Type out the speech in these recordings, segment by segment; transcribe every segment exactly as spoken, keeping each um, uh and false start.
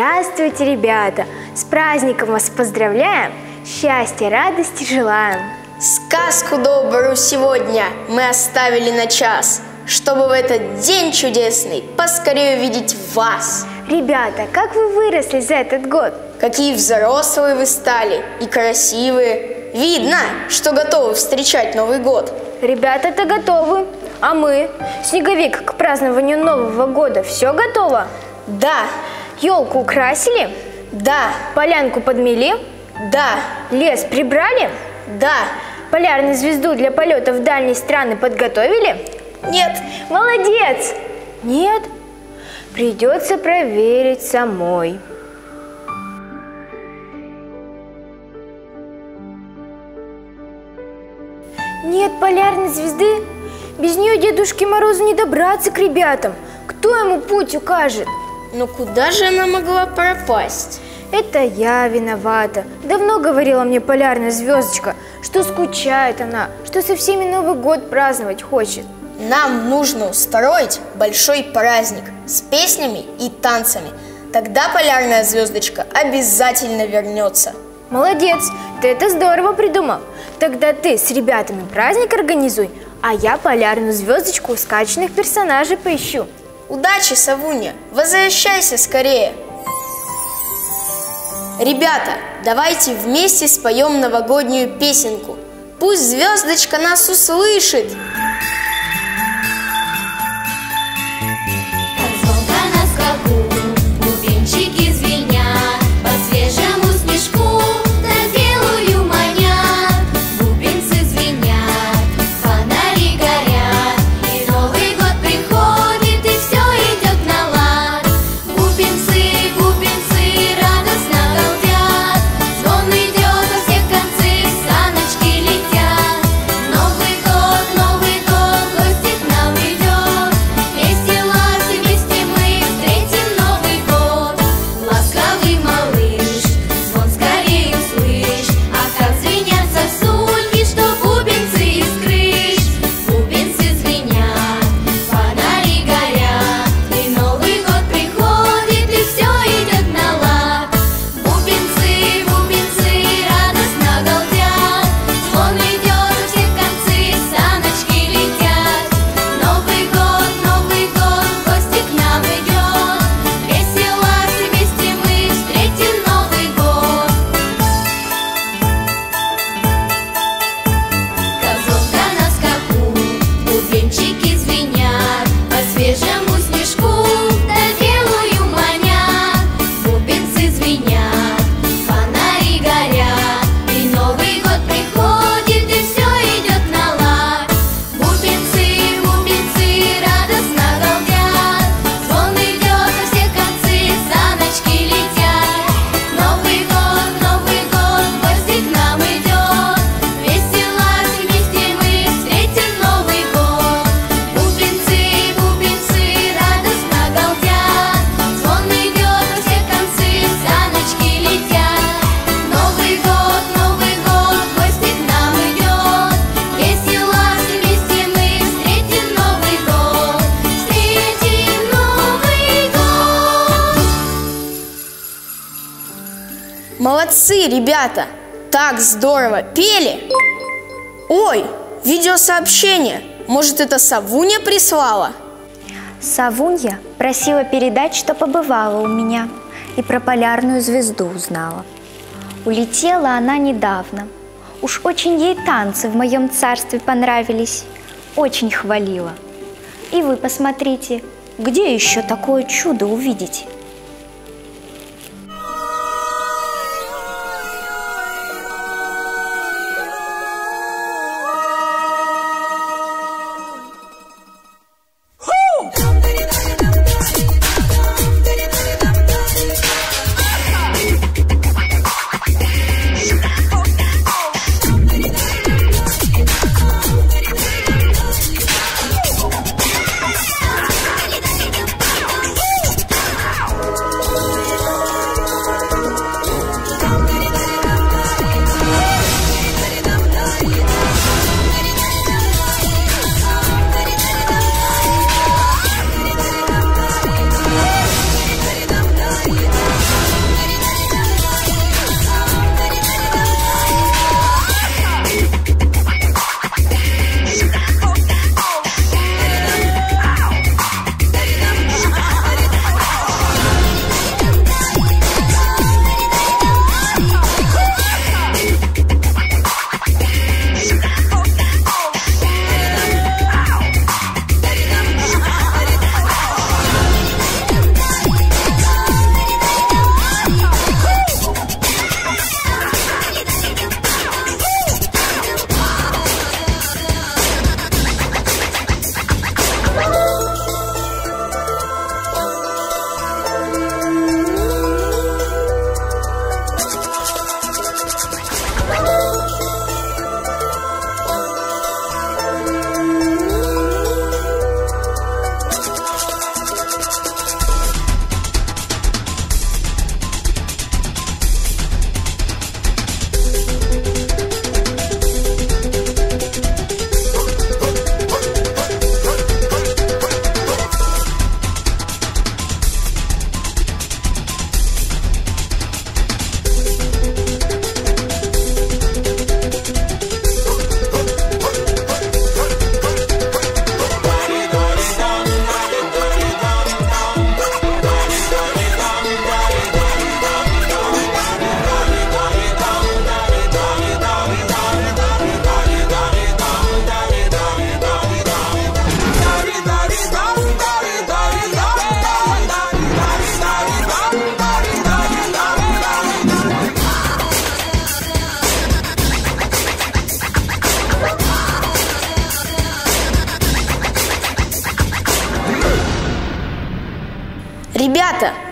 Здравствуйте, ребята! С праздником вас поздравляем! Счастья, радости желаем! Сказку добрую сегодня мы оставили на час, чтобы в этот день чудесный поскорее увидеть вас. Ребята, как вы выросли за этот год? Какие взрослые вы стали и красивые. Видно, что готовы встречать Новый год. Ребята-то готовы. А мы? Снеговик, к празднованию Нового года все готово? Да. Елку украсили? Да. Полянку подмели? Да. Лес прибрали? Да. Полярную звезду для полета в дальние страны подготовили? Нет. Молодец! Нет? Придется проверить самой. Нет полярной звезды? Без нее Дедушке Морозу не добраться к ребятам. Кто ему путь укажет? Но куда же она могла пропасть? Это я виновата. Давно говорила мне полярная звездочка, что скучает она, что со всеми Новый год праздновать хочет. Нам нужно устроить большой праздник с песнями и танцами. Тогда полярная звездочка обязательно вернется. Молодец, ты это здорово придумал. Тогда ты с ребятами праздник организуй, а я полярную звездочку сказочных персонажей поищу. Удачи, Савунья! Возвращайся скорее! Ребята, давайте вместе споем новогоднюю песенку. Пусть звездочка нас услышит! Молодцы, ребята! Так здорово пели! Ой, видеосообщение! Может, это Савунья прислала? Савунья просила передать, что побывала у меня и про полярную звезду узнала. Улетела она недавно. Уж очень ей танцы в моем царстве понравились. Очень хвалила. И вы посмотрите, где еще такое чудо увидите?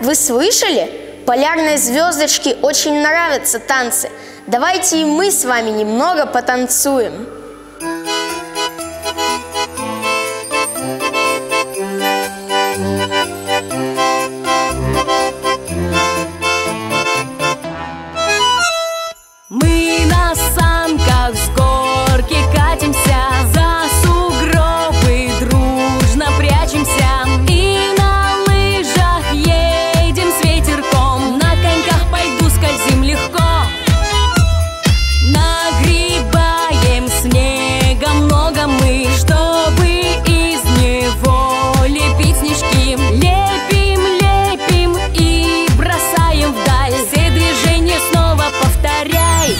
вы слышали? Полярной звездочке очень нравятся танцы. Давайте и мы с вами немного потанцуем. Мы на санках с горки катимся, за сугробы дружно прячемся. И на лыжах едем с ветерком, на коньках по льду скользим легко. Нагребаем снега много мы, чтобы из него лепить снежки. Лепим, лепим и бросаем вдаль, все движения снова повторяй.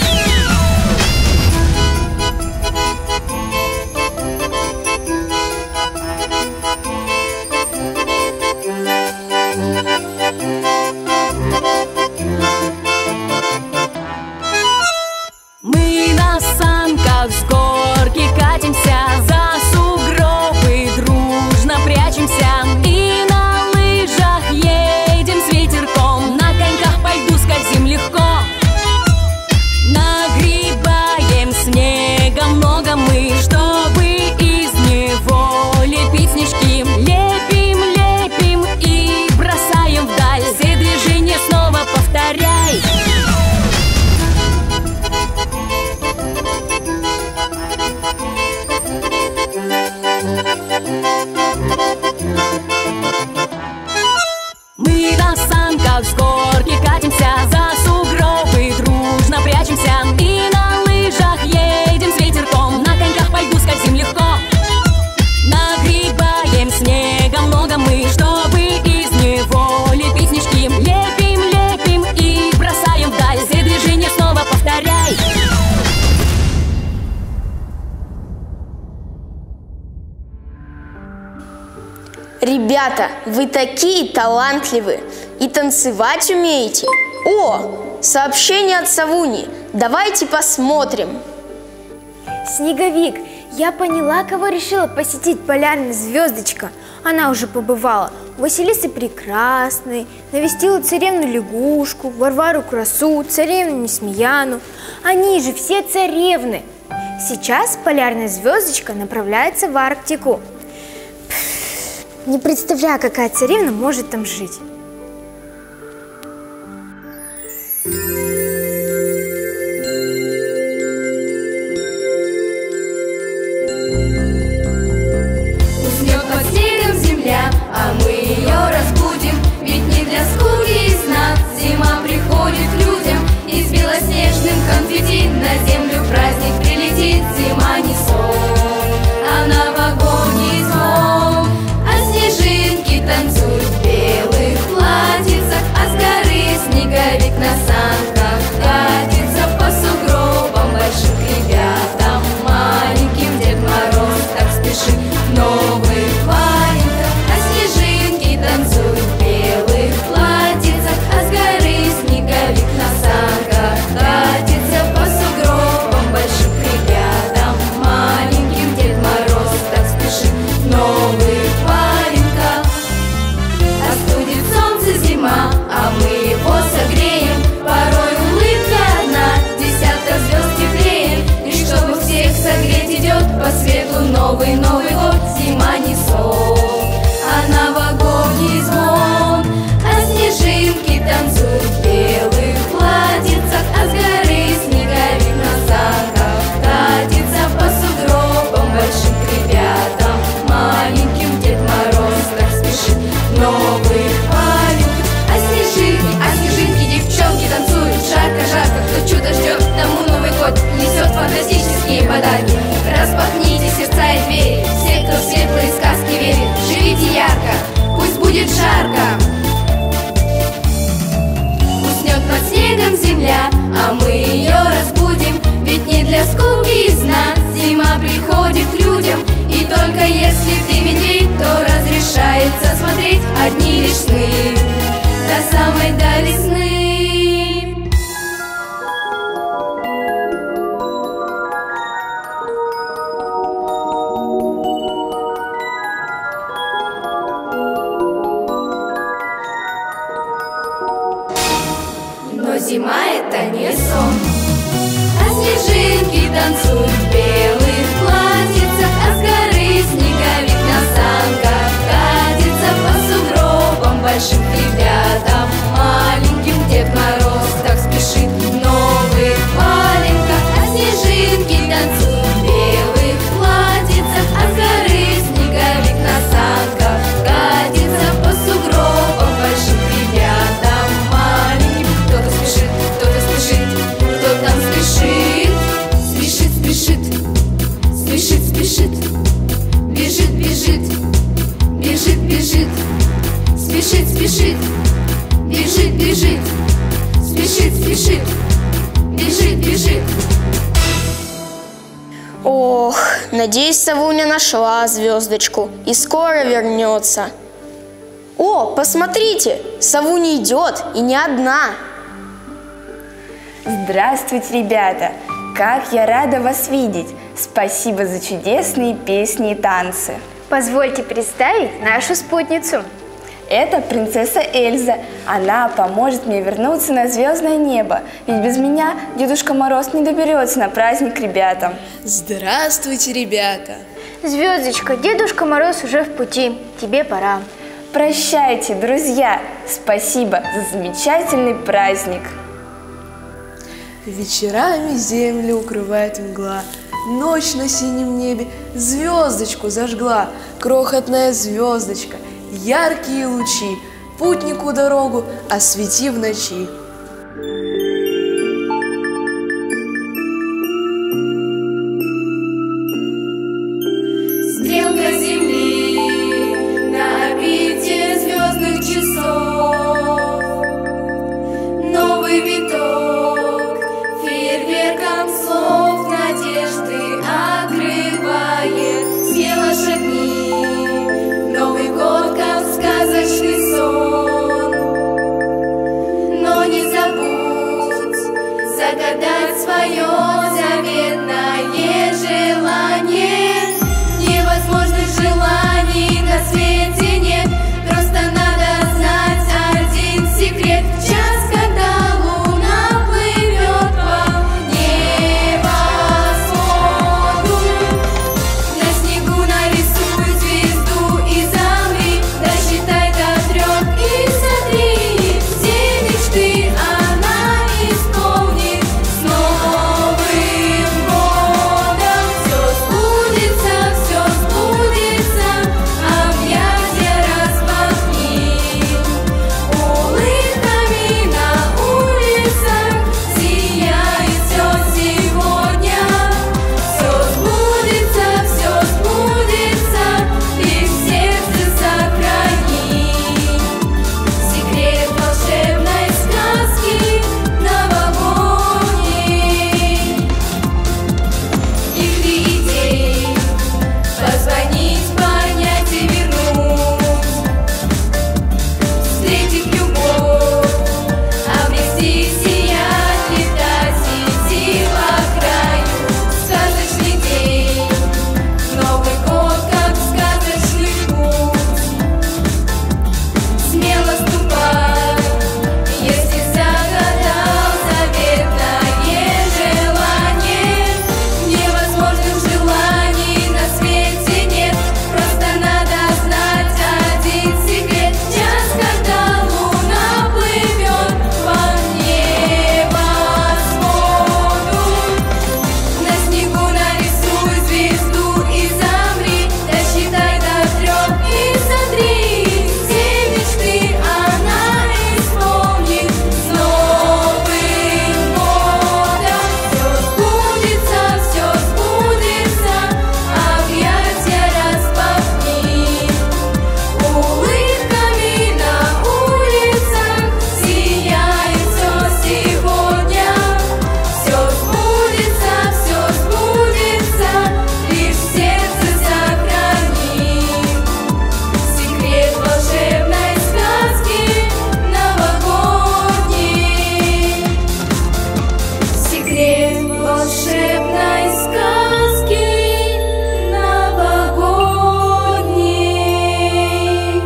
Мы на санках с горки катимся, за сугробы дружно прячемся. И на лыжах едем с ветерком, на коньках по льду скользим легко. Нагребаем снега много мы, чтобы из него лепить снежки. Лепим, лепим и бросаем вдаль, все движения снова повторяй. Мы на санках с горки катимся, за сугробы дружно прячемся. И на лыжах едем с ветерком, на коньках по льду скользим легко. Нагребаем снега много мы, чтобы из него лепить снежки. Лепим, лепим и бросаем вдаль, все движения снова повторяй. Ребята, вы такие талантливые и танцевать умеете. О, сообщение от Савуньи. Давайте посмотрим. Снеговик, я поняла, кого решила посетить полярная звездочка. Она уже побывала у Василисы Прекрасной, навестила царевну Лягушку, Варвару Красу, царевну Несмеяну. Они же все царевны. Сейчас полярная звездочка направляется в Арктику. Не представляю, какая царевна может там жить. Уснет под снегом земля, а мы ее разбудим. Ведь не для скуки и сна зима приходит к людям. И с белоснежным конфетти на землю праздник прилетит. Зима не сон, она в огонь и звон. А снежинки танцуют в белых платьицах, а с горы снеговик на санках катится по сугробам большим к ребятам маленьким. Дед Мороз так спешит в новых валенках, а снежинки танцуют в белых платьицах, а с горы снеговик на санках катится по сугробам большим к ребятам маленьким. Дед Мороз так спешит в новых валенках. Остудит солнце зима, а мы его согреем. Порой улыбка одна, десяток звезд теплее. И чтобы всех согреть, идет по свету новый Новый год. Зима не сон, она в огонь и звон. А снежинки танцуют в белых платьицах, а с горы снеговик на санках катится по сугробам большим к ребятам маленьким. Дед Мороз так спешит в новых валенках. А снежинки, а снежинки, девчонки танцуют. Жарко, жарко, кто чудо ждет, тому Новый год несет фантастические подарки. Распахните сердца и двери, все, кто в светлые сказки верит. Живите ярко, пусть будет жарко. Уснет под снегом земля, а мы ее разбудим. Ведь не для скуки и сна зима приходит к людям. И только если ты медведь, то разрешается смотреть одни лишь сны до самой дали сны. танцуют в белых платьицах, а с горы снеговик на санках катится по сугробам большим к ребятам маленьким. Дед Мороз так спешит в новых валенках, а снежинки танцуют в белых платьицах, а с горы снеговик на санках катится по сугробам большим к ребятам маленьким. Кто-то спешит, кто-то спешит, кто там спешит? Спешит, спешит, спешит, спешит, бежит, бежит, бежит, бежит, спешит, спешит, бежит, бежит, спешит, спешит, бежит, бежит. Ох, надеюсь, Савуня нашла звездочку и скоро вернется. О, посмотрите, Савуня идет, и не одна. Здравствуйте, ребята! Как я рада вас видеть! Спасибо за чудесные песни и танцы. Позвольте представить нашу спутницу. Это принцесса Эльза. Она поможет мне вернуться на звездное небо. Ведь без меня Дедушка Мороз не доберется на праздник к ребятам. Здравствуйте, ребята! Звездочка, Дедушка Мороз уже в пути. Тебе пора. Прощайте, друзья! Спасибо за замечательный праздник! Вечерами землю укрывает мгла, ночь на синем небе звездочку зажгла. Крохотная звездочка, яркие лучи, путнику дорогу освети в ночи. Стрелка земли на орбите звездных часов, новый виток фейерверком слов надежды открывает. Смело шагни, Новый год как сказочный сон, но не забудь загадать свое заветное желание. Невозможных желаний на свете нет, просто надо знать один секрет. В час, когда луна плывет по небосводу, на снегу нарисуй звезду и замри, досчитай до трех и сотри. Все мечты она исполнит с Новым годом. Все сбудется, все сбудется, объятия распахни. Улыбками на улицах сияет все сегодня. Все сбудется, все сбудется, лишь в сердце сохрани секрет волшебной сказки новогодней. Игры идей позвонить, понять и вернуть, встретить любовь, обрести, сиять, летать, идти по краю. Сказочный день, Новый год как сказочный путь. Смело ступай, если загадал заветное желание. Невозможных желаний на свете нет, просто надо знать один секрет. В час, когда луна плывет по небосводу, на снегу нарисуй звезду и замри, досчитай до трех и сотри. Все мечты она исполнит с Новым годом. Все сбудется, все сбудется, объятия распахни. Улыбками на улицах сияет все сегодня. Все сбудется, все сбудется, лишь в сердце сохрани секрет волшебной сказки новогодней. Секрет волшебной сказки новогодней.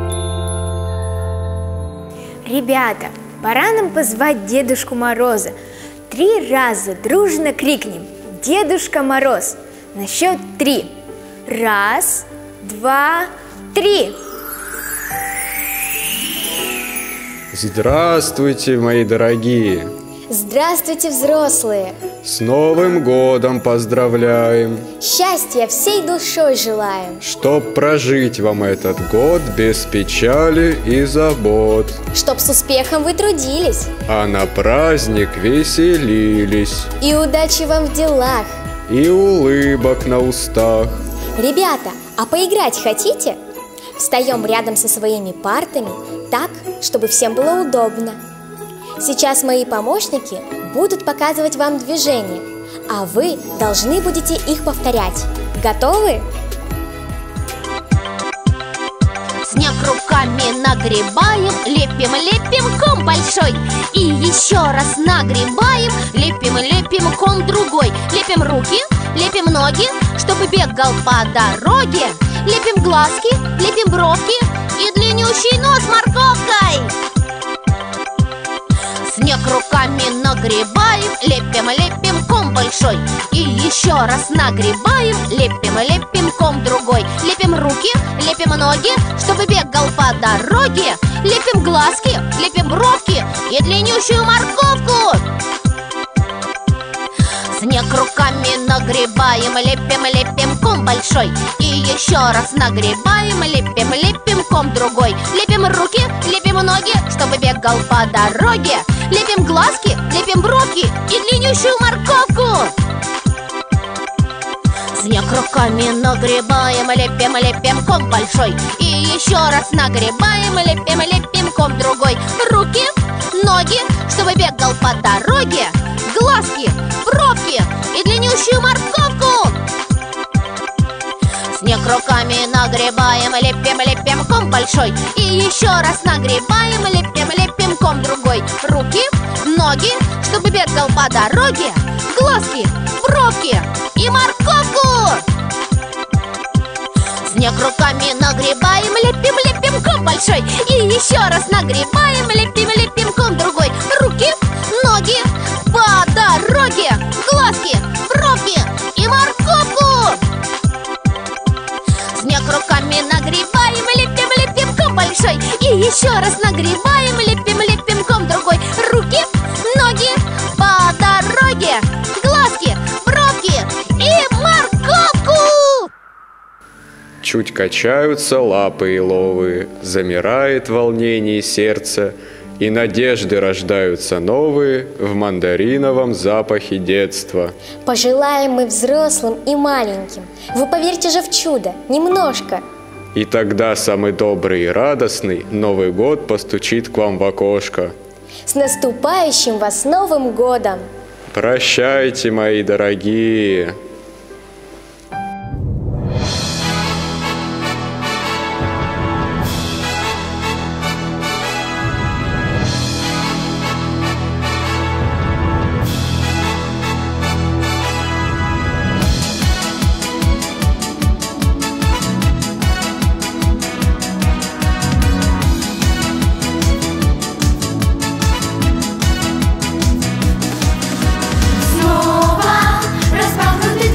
Ребята, пора нам позвать Дедушку Мороза. Три раза дружно крикнем: Дедушка Мороз. На счет три. Раз, два, три. Здравствуйте, мои дорогие! Здравствуйте, взрослые! С Новым годом поздравляем! Счастья всей душой желаем! Чтоб прожить вам этот год без печали и забот, Чтоб с успехом вы трудились, а на праздник веселились, и удачи вам в делах. и улыбок на устах. Ребята, а поиграть хотите? Встаем рядом со своими партами так, чтобы всем было удобно. Сейчас мои помощники будут показывать вам движения, а вы должны будете их повторять. Готовы? Снег руками нагребаем, лепим, лепим ком большой. И еще раз нагребаем, лепим, лепим ком другой. Лепим руки, лепим ноги, чтобы бегал по дороге. Лепим глазки, лепим бровки и длиннющий нос морковкой. Снег руками нагребаем, лепим, лепим ком большой. И еще раз нагребаем, лепим, лепим ком другой. Лепим руки, лепим ноги, чтобы бегал по дороге. Лепим глазки, лепим бровки и длиннющую морковку. Снег руками нагребаем, лепим, лепим ком большой. И еще раз нагребаем, лепим, лепим ком другой. Лепим руки, лепим ноги, чтобы бегал по дороге. Лепим глазки, лепим бровки и длиннющую морковку. Снег руками нагребаем, лепим, лепим ком большой. И еще раз нагребаем, лепим, лепим ком другой. Руки, ноги, чтобы бегал по дороге. Глазки, бровки и длиннющую морковку. Снег руками нагребаем, лепим, лепим ком большой. И еще раз нагребаем, лепим, лепим ком другой. Руки, ноги, чтобы бегал по дороге. Глазки, бровки и морковку. Снег руками нагребаем, лепим, лепим ком большой. И еще раз нагребаем, лепим, лепим ком другой. Руки, ноги, по дороге. Глазки, бровки и морковку. Снег руками нагребаем, лепим, лепим ком большой. И еще раз нагребаем, лепим, лепим ком другой. Руки, ноги, по дороге. Глазки, бровки и морковку. Чуть качаются лапы еловые, замирает в волнении сердце, и надежды рождаются новые в мандариновом запахе детства. Пожелаем мы взрослым и маленьким. Вы поверьте же в чудо, немножко. И тогда самый добрый и радостный Новый год постучит к вам в окошко. С наступающим вас Новым годом! Прощайте, мои дорогие! Снова распахнуты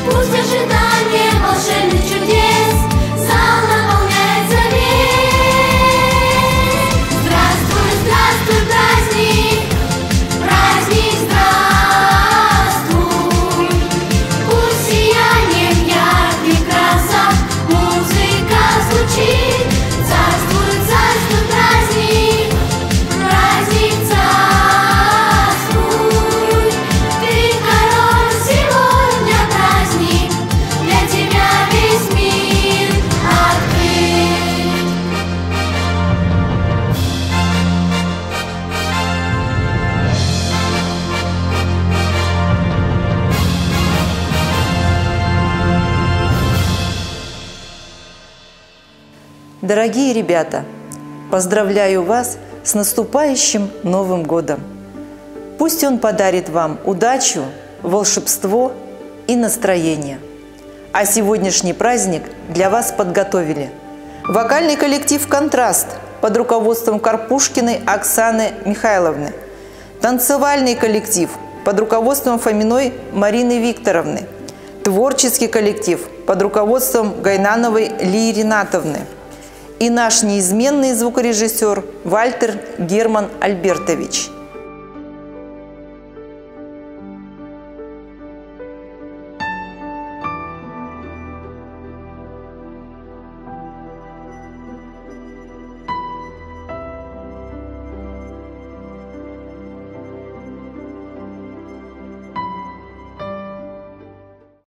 Пусть ожидание волшебных чудес зал наполняется весь. Здравствуй, здравствуй, праздник, праздник, здравствуй. Пусть сиянием ярких красок музыка звучит. Царствуй, царствуй, праздник, праздник, царствуй. Ты король, сегодня праздник, для тебя весь мир открыт. Дорогие ребята, поздравляю вас с наступающим Новым годом! Пусть он подарит вам удачу, волшебство и настроение. А сегодняшний праздник для вас подготовили вокальный коллектив «Контраст» под руководством Карпушкиной Оксаны Михайловны, танцевальный коллектив под руководством Фоминой Марины Викторовны, творческий коллектив под руководством Гайнановой Лии Ринатовны и наш неизменный звукорежиссер Вальтер Герман Альбертович.